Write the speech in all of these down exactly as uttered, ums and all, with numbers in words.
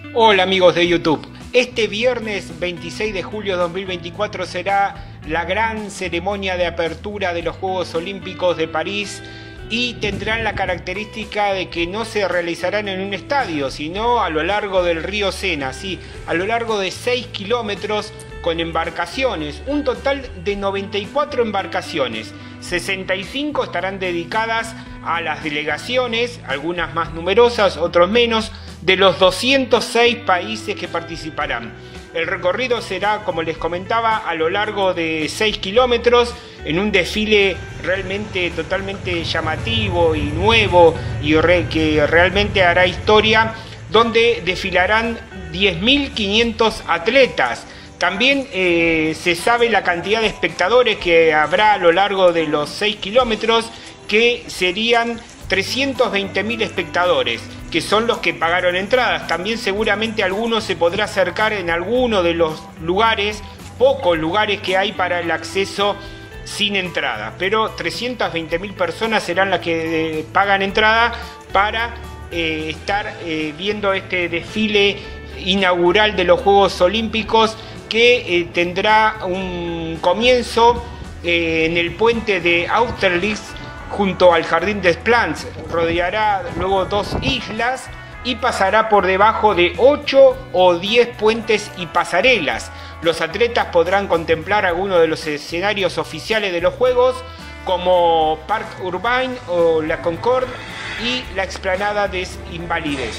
Hola amigos de YouTube, este viernes veintiséis de julio de dos mil veinticuatro será la gran ceremonia de apertura de los Juegos Olímpicos de París y tendrán la característica de que no se realizarán en un estadio, sino a lo largo del río Sena, sí, a lo largo de seis kilómetros con embarcaciones, un total de noventa y cuatro embarcaciones, sesenta y cinco estarán dedicadas a las delegaciones, algunas más numerosas, otros menos, de los doscientos seis países que participarán. El recorrido será, como les comentaba, a lo largo de seis kilómetros, en un desfile realmente totalmente llamativo y nuevo y re, que realmente hará historia, donde desfilarán diez mil quinientos atletas. También eh, se sabe la cantidad de espectadores que habrá a lo largo de los seis kilómetros, que serían trescientos veinte mil espectadores, que son los que pagaron entradas. También seguramente alguno se podrá acercar en alguno de los lugares, pocos lugares que hay para el acceso sin entrada, pero trescientas veinte mil personas serán las que eh, pagan entrada para eh, estar eh, viendo este desfile inaugural de los Juegos Olímpicos, que eh, tendrá un comienzo eh, en el puente de Austerlitz junto al Jardín des Plantes. Rodeará luego dos islas y pasará por debajo de ocho o diez puentes y pasarelas. Los atletas podrán contemplar algunos de los escenarios oficiales de los Juegos, como Parc Urbain o la Concorde y la explanada des Invalides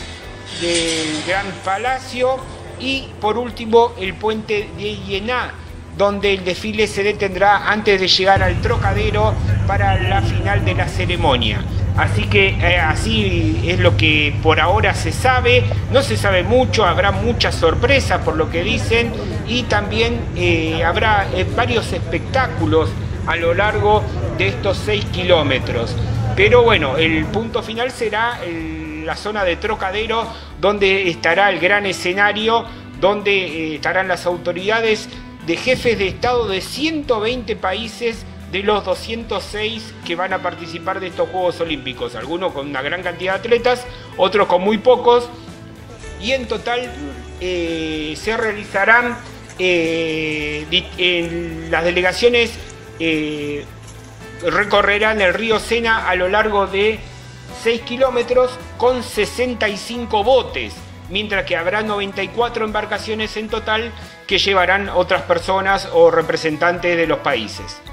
del Gran Palacio, y por último el puente de Iéna, donde el desfile se detendrá antes de llegar al Trocadero para la final de la ceremonia. Así que eh, así es lo que por ahora se sabe. No se sabe mucho, habrá muchas sorpresas por lo que dicen, y también eh, habrá eh, varios espectáculos a lo largo de estos seis kilómetros. Pero bueno, el punto final será el, la zona de Trocadero, donde estará el gran escenario, donde eh, estarán las autoridades de jefes de Estado de ciento veinte países de los doscientos seis que van a participar de estos Juegos Olímpicos, algunos con una gran cantidad de atletas, otros con muy pocos, y en total eh, se realizarán eh, en las delegaciones eh, recorrerán el río Sena a lo largo de seis kilómetros con sesenta y cinco botes, mientras que habrá noventa y cuatro embarcaciones en total que llevarán otras personas o representantes de los países.